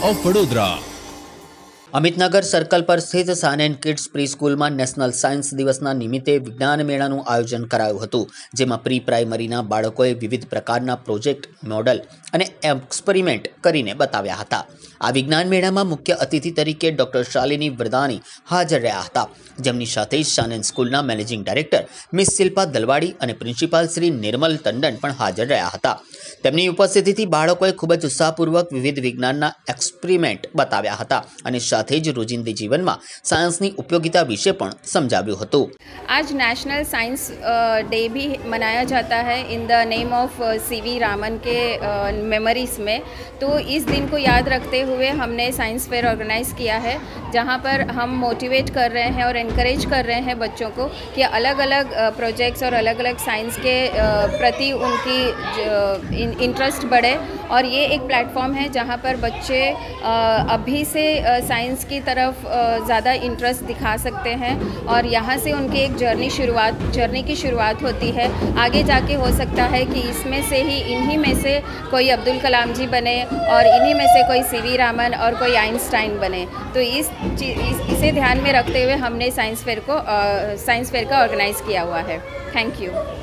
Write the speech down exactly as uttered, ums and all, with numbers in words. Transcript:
Of Vadodara. Amitnagar circle પર સ્થિત sun and kids pre સ્કૂલમાં નેશનલ સાયન્સ દિવસના નિમિત્તે વિજ્ઞાન મેળાનું આયોજન કરાયું હતું, જેમાં પ્રી પ્રાઇમરીના બાળકોએ વિવિધ પ્રકારના પ્રોજેક્ટ, મોડલ અને એક્સપેરિમેન્ટ કરીને બતાવ્યા હતા। આ વિજ્ઞાન મેળામાં મુખ્ય અતિથિ તરીકે ડોક્ટર શાલિની વરદાની હાજર રહ્યા હતા, જેમની સાથે સાન એન્ડ સ્કૂલના managing director miss Shilpa Dalwadi અને પ્રિન્સિપાલ શ્રી નિર્મલ ટંડન પણ હાજર રહ્યા હતા। તેમની ઉપસ્થિતિથી બાળકોએ ખૂબ જ ઉત્સાહપૂર્વક વિવિધ વિજ્ઞાનના એક્સપેરિમેન્ટ બતાવ્યા હતા અને સાથે ज रोजिंदी जीवन में साइंस की उपयोगिता विषय पण समझाव्યું હતું। आज नेशनल साइंस डे भी मनाया जाता है in the name of C V Raman के मेमोरीज में। तो इस दिन को याद रखते हुए हमने साइंस फेयर ऑर्गेनाइज किया है, जहां पर हम मोटिवेट कर रहे हैं और इनकरेज कर रहे हैं बच्चों को कि अलग अलग प्रोजेक्ट्स और अलग अलग साइंस के प्रति उनकी इंटरेस्ट बढ़े। और ये एक प्लेटफॉर्म है जहां पर बच्चे अभी से साइंस की तरफ ज़्यादा इंटरेस्ट दिखा सकते हैं और यहाँ से उनकी एक जर्नी शुरुआत जर्नी की शुरुआत होती है। आगे जाके हो सकता है कि इसमें से ही इन्हीं में से कोई अब्दुल कलाम जी बने और इन्हीं में से कोई सीवी रामन और कोई आइंस्टाइन बने। तो इस, इस इसे ध्यान में रखते हुए हमने साइंस फेयर को साइंस फेयर का ऑर्गेनाइज़ किया हुआ है। Thank you.